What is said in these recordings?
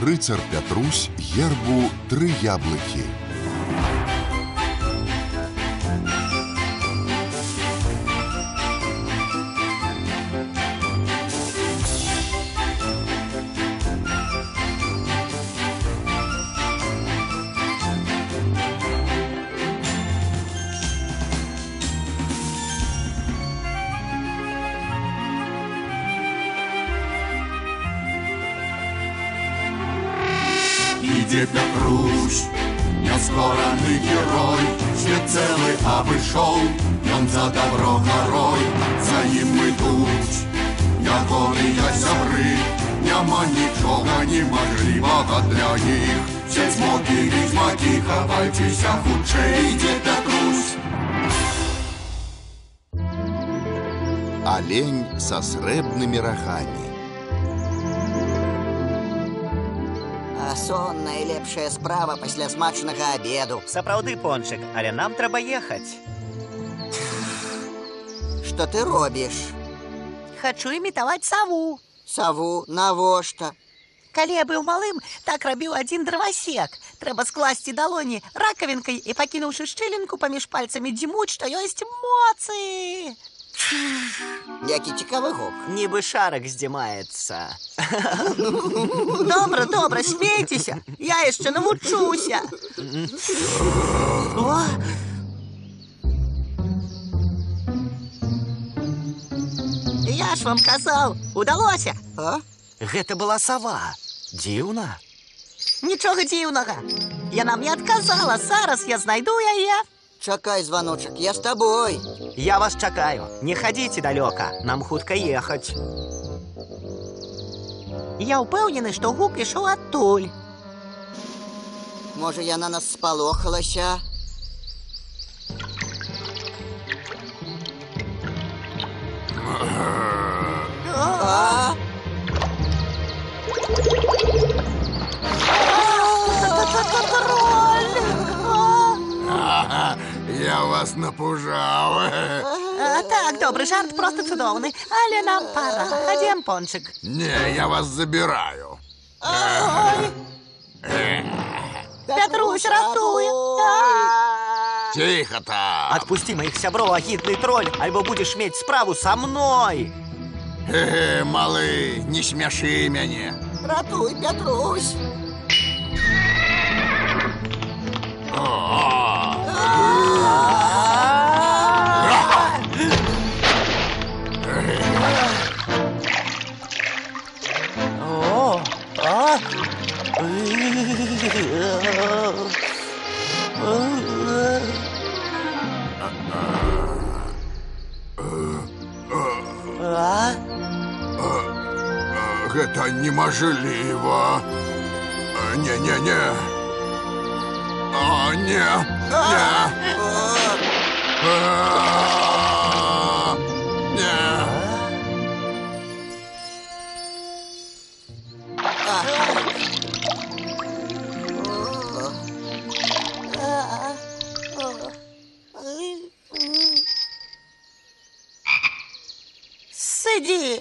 Рыцар Пятрусь гербу 3 яблыкі. Иди, Петрусь, нескоранный герой, свет целый обышел, он за добро горой, за им идуть, ягоные сябры, няма нічога немажлівага для них. Все змоги, ведьмаки, хавайцеся хутчэй, иди, Петрусь. Олень со срэбнымі рагамі. Сон найлепшая справа пасля смачнага обеду. Сапраўды, Пончык, але нам трэба ехаць. Што ты робіш? Хачу імітаваць саву. Саву? Навошта? Калі я быў малым, так рабіў адзін дровасек. Трэба скласці далоні ракавінкай і, пакінуўшы шчылінку паміж пальцамі, дзьмуць, што ёсць моцы. Які цікавы гук. Нібы шарак здзімаецца. Добра, смейцеся. Я яшчэ навучуся. О! Я ж вам казаў, удалося. А? Гэта была сава. Дзіўна. Нічога дзіўнага. Яна мне адказала, зараз я знайду яе. Чакай, званочак, я з табой. Я вас чакаю. Не хадзіце далёка, нам хутка ехаць. Я ўпэўнены, што гук ішоў адтуль. Можа, яна нас спалохалася? А? Я вас напужаў. Так, добры жарт, просто цудоўны. Але нам пора. Хадзем, Пончык. Не, я вас забираю. Пятрусь, ратуй. Тихо там. Отпусти моих сяброў, агідны троль, альбо будзеш мець справу са мной. Малы, не смяшы мяне. Ратуй, Пятрусь. Гэта немажліва. Не. Не. Сиди.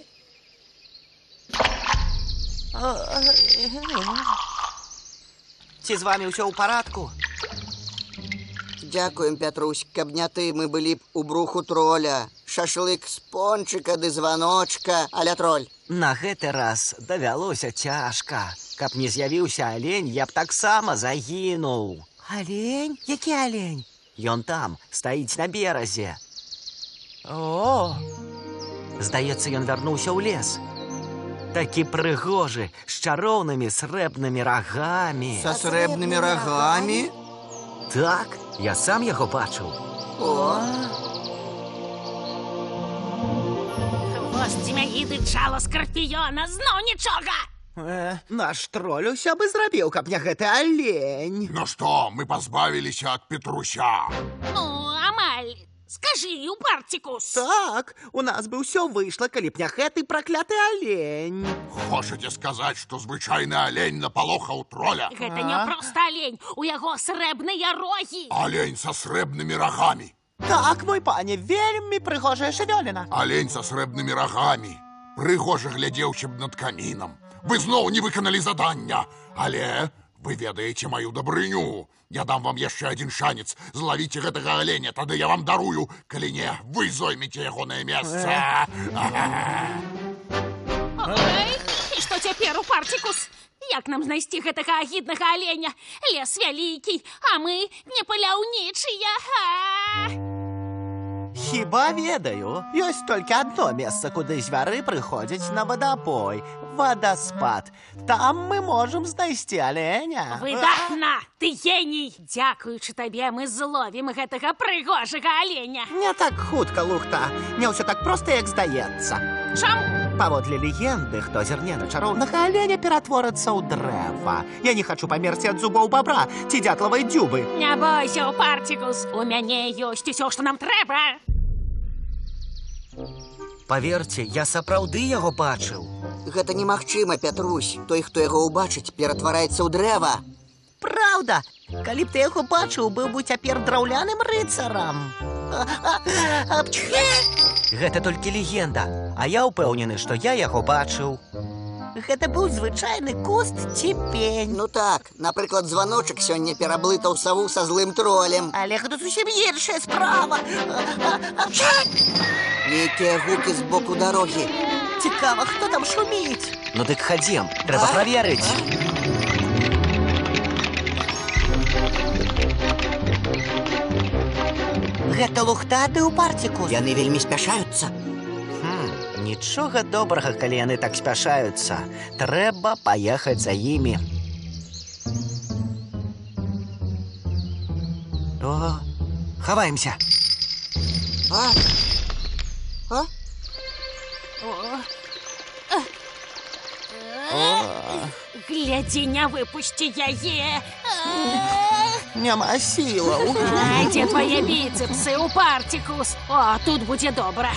Ці з вами ўсё ў парадку? Дякуем, Пятрусь, каб не ты, мы былі б у бруху троля. Шашлык з пончыка ды званочка, аля троль. На гэты раз давялося цяжка. Каб не з'явіўся алень, я б таксама загінуў. Алень? Які алень? Ён там, стаіць на беразе. О! Здаецца, ён вярнуўся ў лес. Такі прыгожы, з чароўнымі срэбнымі рагамі. Са срэбнымі рагамі? Так, я сам яго бачыў. Хвост змяі чало скарпіёна, зноў нічога! Наш троль усё бы зрабіў, каб не гэты алень. Ну што, мы пазбавіліся ад Петруся. Ну, амаль. Скажи, упартикус. Так, у нас бы ўсё выйшла, калі б не гэты пракляты алень. Хочаце сказаць, што звычайны алень напалохаў троля? Гэта не проста алень, у яго срэбныя рогі. Алень са срэбнымі рагамі. Так, мой пане, вельмі прыгожая жывёліна. Алень са срэбнымі рагамі. Прыгожа глядзеўся б над камінам. вы зноў не выканалі задання. Але вы ведаеце маю дабрыню. Я дам вам яшчэ адзін шанец. Злавіце гэтага аленя, тады я вам дарую. Калі не, вы зоймеце ягонае месца. Ой, і што цяпер, Упарцікус? Як нам знайсці гэтага агіднага аленя? Лес вялікі, а мы не паляўнічыя. Хіба ведаю, ёсць толькі адно месца, куды звяры прыходзяць на вадапой. Вадаспад. Там мы можам знайсці аленя. Выдатна! Ты геній! Дзякуючы табе мы зловім гэтага прыгожага аленя. Не так хутка, Лухта. Не ўсё так проста, як здаецца. Чаму? Паводле легенды, хто зірне на чароўнага аленя ператворыцца ў дрэва. Я не хачу памерці ад зубоў бабра ці дятлавай дзюбы. Не бойся, Упарцікус, у мяне ёсць усё, што нам трэба. Паверце, я сапраўды яго бачыў. Гэта немагчыма, Пятрусь. Той, хто яго ўбачыць, ператвараецца ў дрэва. Праўда, калі б ты яго бачыў, быў бы цяпер драўляным рыцарам. Гэта толькі легенда, а я ўпэўнены, што я яго бачыў. Гэта быў звычайны куст ці пень. Ну так, напрыклад, званочак сёння пераблытаў саву са злым тролем. Але гэта зусім іншая справа. Нейкія гукі з боку дарогі. Цікава, хто там шуміць? Ну дык хадзем, трэба праверыць. Гэта Лухта, ты, Упарцікус? Яны вельмі спяшаюцца. Нічога добрага, калі яны так спяшаюцца. Трэба паехаць за імі. О, хаваемся. Глядзі, не выпусці яе. Няма сілаў. А дзе твае біцепсы, Упарцікус? О, тут будзе добра.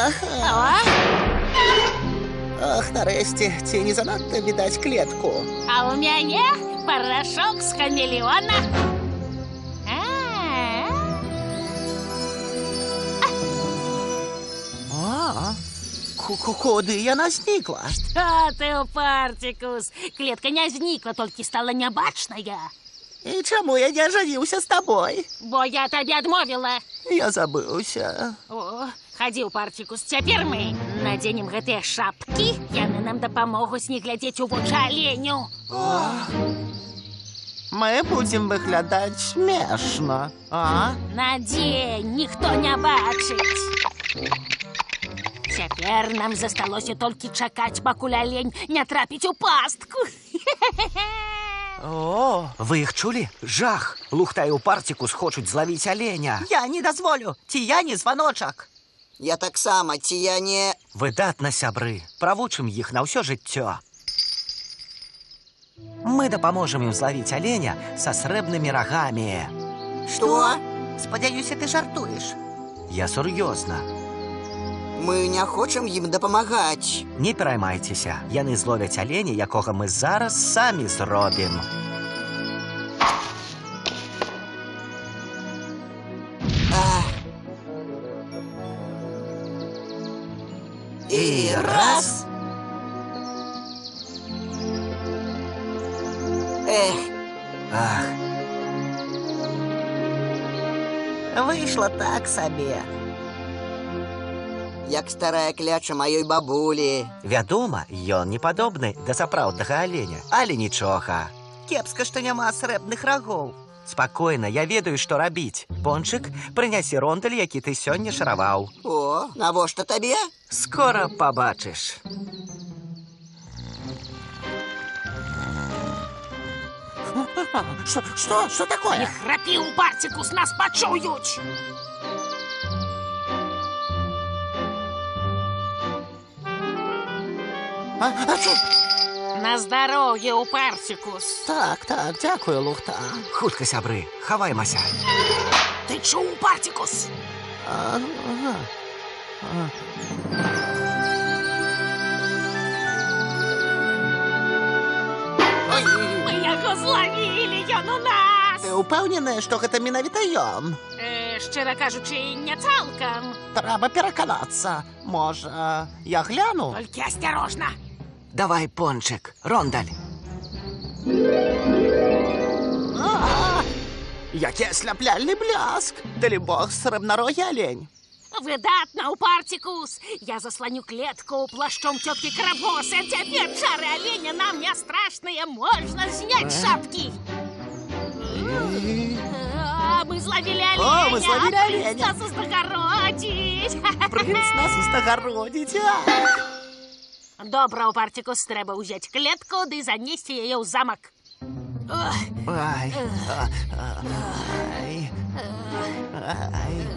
Ах, нарэшце, ці не занадта відаць клетку? А ў мяне парашок з хамелеона. Куды яна знікла? Што ты, Упарцікус? Клетка не знікла, толькі стала нябачная. І чаму я не ажаніўся з табой? Бо я табе адмовіла. Я забыўся. О, хадзі, Упарцікус, цяпер мы надзенем гэтыя шапкі. Яны нам дапамогуць не глядзець у вочы аленю. Мы будзем выглядаць смешна, а? Надзень, ніхто не бачыць. Цяпер нам засталося толькі чакаць, пакуль алень не трапіць у пастку. О, вы іх чулі? Жах! Лухта і Упарцікус хочуць злавіць аленя. Я не дазволю, ці я не званочак. Я таксама, ці я не... Выдатна, сябры. Правучым іх на ўсё жыццё. Мы дапаможам ім злавіць аленя са срэбнымі рагамі. Што? Спадзяюся, ты жартуеш. Я сур'ёзна. Мы не хочам ім дапамагаць. Не пераймайцеся. Яны зловяць аленя, якога мы зараз самі зробім. І раз. Ах, Выйшла так сабе. Як старая кляча маёй бабулі. вядома, ён не падобны да сапраўднага аленя, але нічога. Кепска, што няма срэбных рагоў. Спакойна, я ведаю, што рабіць. Пончык, прынясі рондель, які ты сёння шараваў. О, навошта табе? Скора пабачыш. Што такое? Не храпі, Упарцікус, нас пачуюць. На здароўе, Упарцікус. Так, дзякую, Лухта. Хутка, сябры, хаваймася. Ты чуў, Упарцікус? Мы яго злавілі, ён у нас. Ты ўпэўненая, што гэта менавіта ён? Шчыра кажучы, не цалкам. Трэба пераканацца. Можа, я гляну? Толькі асцярожна. Давай, Пончик, Рондаль. Який осліпляльний бляск! Далі бог срібнорогий олень. Выдатно, Упартикус! Я заслоню клетку плащом тетки Крабосы. Теперь шары оленя нам не страшные. Можно снять шапки. Мы зловили оленя. О, мы зловили оленя. Принц нас устогородить. Принц нас устагородить. Добро, Упартикус, треба узять клетку, да и занести ее в замок. Ай. Ай. Ай.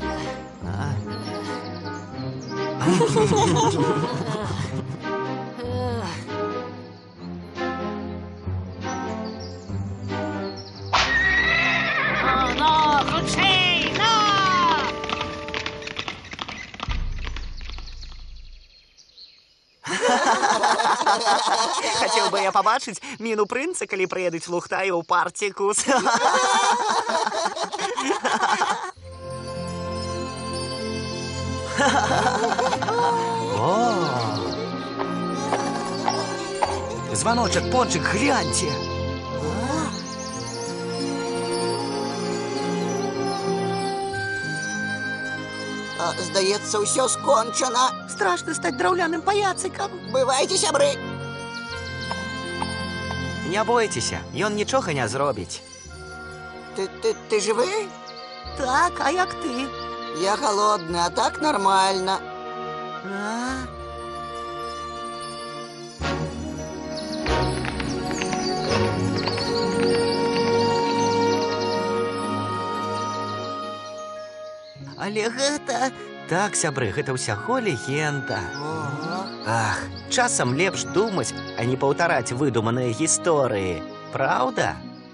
Ну, худший, ну! Хотів би я побачить міну принца, коли приїдуть Лухта і Упартикус. Звоночек, Пончик, гляньте. Здається, усё скончено. Страшно стать драўляным паяцыкам. Бывайте, сябры. Не бойтеся, ён нічога не зробіць. Ты живы? Так, а як ты? Я голодный, а так нормально. Але гэта... Так, сябры, гэта ўсяго легенда. Ах, часам лепш думаць, а не паўтараць выдуманыя гісторыі. Праўда?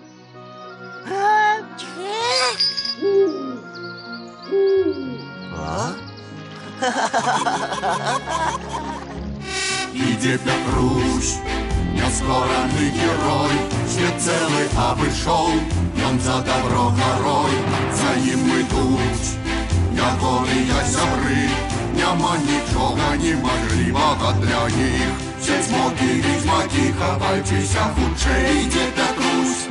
Іде Петрусь, няскораны герой, свет целый обышоў, ён за добро гарой, за ім ідуць ягоныя сябры, няма нічога немажлівага для іх. Все змокі і змакі, хавайцеся хутчэй, ідзе Петрусь,